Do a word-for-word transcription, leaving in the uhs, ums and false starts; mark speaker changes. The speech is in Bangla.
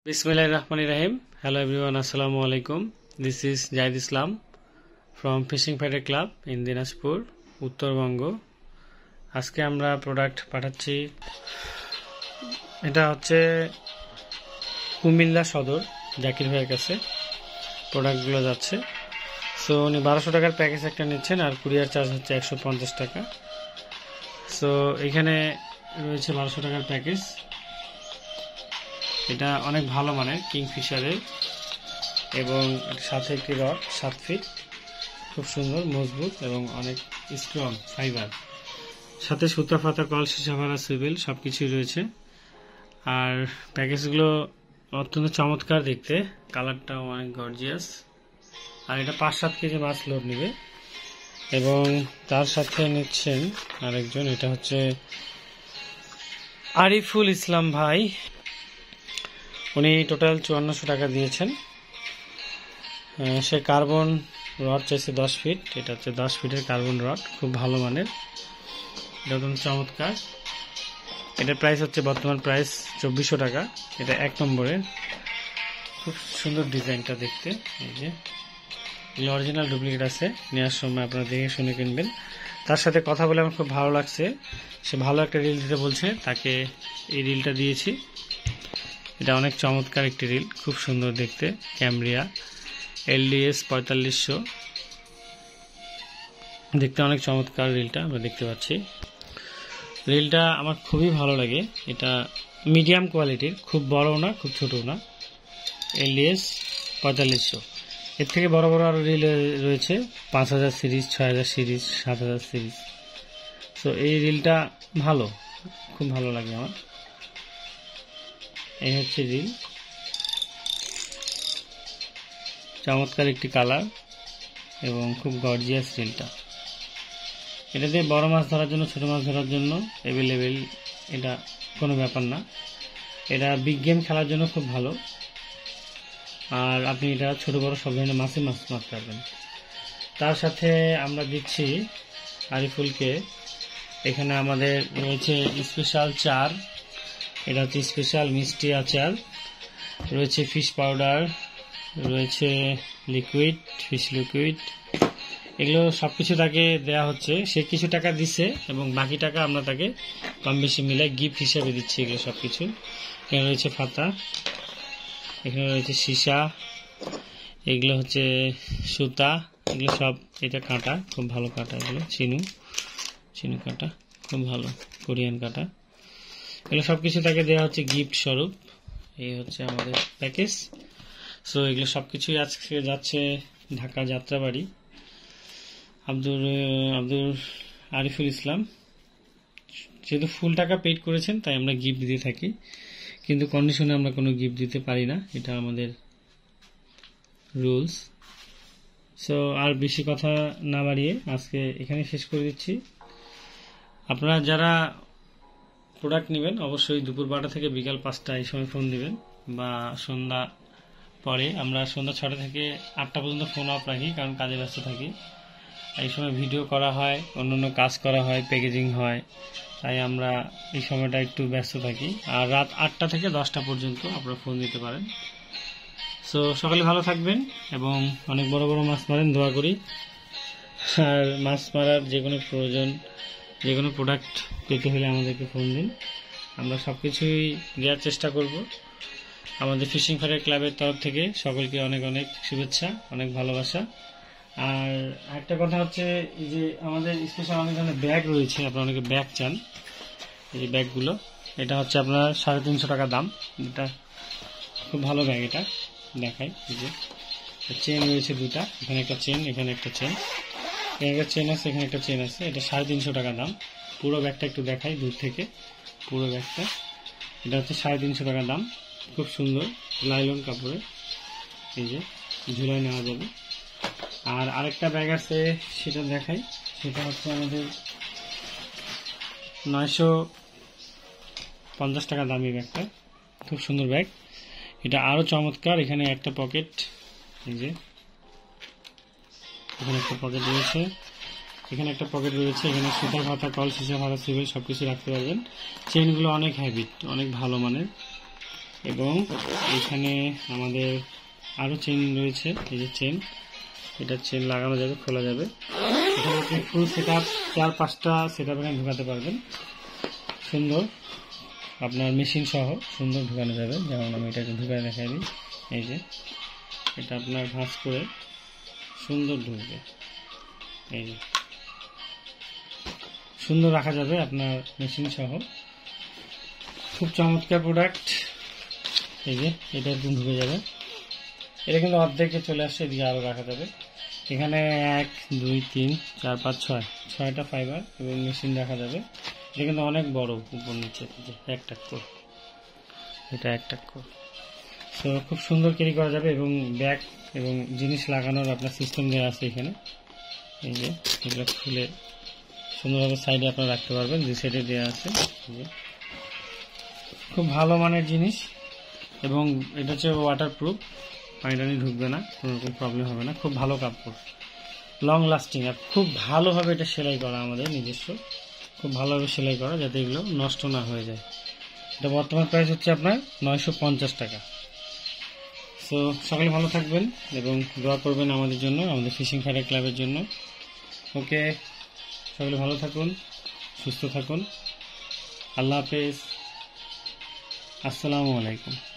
Speaker 1: Bismillahirrahmanirrahim. Hello everyone, Assalamu alaikum. This is Jahid Islam from Fishing Fighter Club in Dinajpur, Uttarbanga. আজকে আমরা প্রোডাক্ট পাঠাচ্ছি, এটা হচ্ছে কুমিল্লা সদর জাকির ভাইয়ের কাছে প্রোডাক্টগুলো যাচ্ছে। সো উনি বারোশো টাকার প্যাকেজ একটা নিচ্ছেন আর কুরিয়ার চার্জ হচ্ছে একশো পঞ্চাশ টাকা। সো এখানে রয়েছে বারোশো টাকার প্যাকেজ, এটা অনেক ভালো মানের কিংফিশারের এবং সাথে একটি রড সাত ফিট, খুব সুন্দর মজবুত এবং অনেক স্ট্রং ফাইবার, সাথে সুতা ফাতা কল সীসা ভাড়া সুইবেল সব কিছুই রয়েছে। আর প্যাকেজগুলো অত্যন্ত চমৎকার দেখতে, কালারটাও অনেক গর্জিয়াস। আর এটা পাঁচ সাত কেজি মাছ লোড নেবে এবং তার সাথে নিচ্ছেন আরেকজন, এটা হচ্ছে আরিফুল ইসলাম ভাই, উনি টোটাল চুয়ান্নশো টাকা দিয়েছেন। সে কার্বন রড চাইছে দশ ফিট, এটা হচ্ছে দশ ফিটের কার্বন রড, খুব ভালো মানের, এটা একদম চমৎকার। এটার প্রাইস হচ্ছে বর্তমান প্রাইস চব্বিশশো টাকা। এটা এক নম্বরে, খুব সুন্দর ডিজাইনটা দেখতে। এই যে অরিজিনাল ডুপ্লিকেট আছে, নেওয়ার সময় আপনারা দেখে শুনে কিনবেন। তার সাথে কথা বলে আমার খুব ভালো লাগছে, সে ভালো একটা রিল দিতে বলছে, তাকে এই রিলটা দিয়েছি। এটা অনেক চমৎকার একটি রিল, খুব সুন্দর দেখতে, ক্যামরিয়া এলডিএস পঁয়তাল্লিশশো, দেখতে অনেক চমৎকার রিলটা আমরা দেখতে পাচ্ছি। রিলটা আমার খুবই ভালো লাগে, এটা মিডিয়াম কোয়ালিটির, খুব বড় না খুব ছোট না, এলডিএস পঁয়তাল্লিশশো। এর থেকে বড় বড় আরও রিল রয়েছে, পাঁচ হাজার সিরিজ, ছয় হাজার সিরিজ, সাত হাজার সিরিজ। তো এই রিলটা ভালো, খুব ভালো লাগে আমার। এই হচ্ছে রিল, চমৎকার একটি কালার এবং খুব গর্জিয়াস রিলটা। এটা দিয়ে বড় মাছ ধরার জন্য, ছোট মাছ ধরার জন্য অ্যাভেলেবেল, এটা কোনো ব্যাপার না। এটা বিগ গেম খেলার জন্য খুব ভালো, আর আপনি এটা ছোট বড় সব ধরনের মাছে মাছ মারতে পারবেন। তার সাথে আমরা দিচ্ছি আরিফুলকে, এখানে আমাদের রয়েছে স্পেশাল চার, এটা হচ্ছে স্পেশাল মিষ্টি আচার, রয়েছে ফিশ পাউডার, রয়েছে লিকুইড ফিশ লিকুইড, এগুলো সব কিছু তাকে দেওয়া হচ্ছে। সে কিছু টাকা দিচ্ছে এবং বাকি টাকা আমরা তাকে কম বেশি মিলাই গিফট হিসাবে দিচ্ছি। এগুলো সব কিছু, এখানে রয়েছে ফাতা, এখানে রয়েছে সীসা, এগুলো হচ্ছে সুতা, এগুলো সব, এটা কাঁটা, খুব ভালো কাঁটা, এগুলো চিনু চিনু কাঁটা, খুব ভালো কোরিয়ান কাঁটা, এগুলো সব কিছু তাকে দেওয়া হচ্ছে গিফট স্বরূপ। এই হচ্ছে আমাদের প্যাকেজ। সো এগুলো সব কিছুই আজকে যাচ্ছে ঢাকা যাত্রাবাড়ি, আব্দুর আব্দুর আরিফুল ইসলাম। যেহেতু ফুল টাকা পেড করেছেন তাই আমরা গিফট দিতে থাকি, কিন্তু কন্ডিশনে আমরা কোনো গিফট দিতে পারি না, এটা আমাদের রুলস। সো আর বেশি কথা না বাড়িয়ে আজকে এখানে শেষ করে দিচ্ছি। আপনারা যারা প্রোডাক্ট নেবেন অবশ্যই দুপুর বারোটা থেকে বিকাল পাঁচটা এই সময় ফোন দিবেন, বা সন্ধ্যা পরে। আমরা সন্ধ্যা ছটা থেকে আটটা পর্যন্ত ফোন অফ রাখি, কারণ কাজে ব্যস্ত থাকি। এই সময় ভিডিও করা হয়, অন্যান্য কাজ করা হয়, প্যাকেজিং হয়, তাই আমরা এই সময়টা একটু ব্যস্ত থাকি। আর রাত আটটা থেকে দশটা পর্যন্ত আপনারা ফোন দিতে পারেন। সো সকালে ভালো থাকবেন এবং অনেক বড় বড় মাছ মারেন, দোয়া করি। আর মাছ মারার যে কোনো প্রয়োজন, যে কোনো প্রোডাক্ট পেতে হলে আমাদেরকে ফোন দিন, আমরা সব কিছুই দেওয়ার চেষ্টা করব। আমাদের ফিশিং ফাইটার ক্লাবের তরফ থেকে সকলকে অনেক অনেক শুভেচ্ছা, অনেক ভালোবাসা। আর একটা কথা হচ্ছে, এই যে আমাদের স্পেশাল অনেক ধরনের ব্যাগ রয়েছে, আপনারা অনেকে ব্যাগ চান, এই ব্যাগগুলো, এটা হচ্ছে আপনার সাড়ে তিনশো টাকা দাম। এটা খুব ভালো ব্যাগ, এটা দেখাই। এই যে চেন রয়েছে দুটা, এখানে একটা চেন, এখানে একটা চেন, এখানে একটা চেন আছে, এখানে একটা চেন আছে, এটা সাড়ে তিনশো টাকা দাম। পুরো ব্যাগটা একটু দেখাই দূর থেকে, পুরো ব্যাগটা, এটা হচ্ছে সাড়ে তিনশো টাকা দাম, খুব সুন্দর লাইলন কাপড়ে, এই যে ঝুলায় নেওয়া যাবে। আর আরেকটা ব্যাগ আছে, সেটা দেখাই, সেটা হচ্ছে আমাদের নয়শো পঞ্চাশ টাকা দামি ব্যাগটা, খুব সুন্দর ব্যাগ, এটা আরও চমৎকার। এখানে একটা পকেট, এই যে এখানে একটা পকেট রয়েছে, এখানে একটা পকেট রয়েছে, এখানে সুতা ফাতা কল সীসা ভাড়া সুইবেল সব কিছু রাখতে পারবেন। চেনগুলো অনেক হ্যাভি, অনেক ভালো মানের, এবং এখানে আমাদের আরও চেন রয়েছে, এই যে চেন, এটা চেন লাগানো যাবে, খোলা যাবে। এখানে আপনি ফুল সেট আপ চার পাঁচটা সেট আপ এখানে ঢুকাতে পারবেন, সুন্দর আপনার মেশিন সহ সুন্দর ঢুকানো যাবে। যেমন আমি এটাকে ঢুকায় দেখাই দিই, এই যে এটা আপনার ভাঁজ করে সুন্দর ঢুকবে, এই যে সুন্দর রাখা যাবে আপনার মেশিন সহ। খুব চমৎকার প্রোডাক্ট। এই যে এটা একদম ঢুকে যাবে, এটা কিন্তু অর্ধেকে চলে আসছে, এদিকে আরও রাখা যাবে। এখানে এক দুই তিন চার পাঁচ ছয় ছয়টা ফাইবার এবং মেশিন রাখা যাবে। এটা কিন্তু অনেক বড়, উপর নিচে একটা কোর, এটা একটা কোর। সো খুব সুন্দর ক্যারি করা যাবে এবং ব্যাগ এবং জিনিস লাগানোর আপনার সিস্টেম দেওয়া আছে এখানে। এই যে এগুলো খুলে সুন্দরভাবে সাইডে আপনারা রাখতে পারবেন, দুই সাইডে দেওয়া আছে। খুব ভালো মানের জিনিস এবং এটা হচ্ছে ওয়াটারপ্রুফ, পানি টানি ঢুকবে না, কোনো রকম প্রবলেম হবে না। খুব ভালো কাপড়, লং লাস্টিং, আর খুব ভালোভাবে এটা সেলাই করা, আমাদের নিজস্ব খুব ভালোভাবে সেলাই করা, যাতে এগুলো নষ্ট না হয়ে যায়। এটা বর্তমান প্রাইস হচ্ছে আপনার নয়শো পঞ্চাশ টাকা। সো সকলে ভালো থাকবেন এবং দোয়া করবেন আমাদের জন্য, আমাদের ফিশিং ফাইটার ক্লাবের জন্য। ওকে, সকলে ভালো থাকুন, সুস্থ থাকুন, আল্লাহ হাফেজ, আসসালামু আলাইকুম।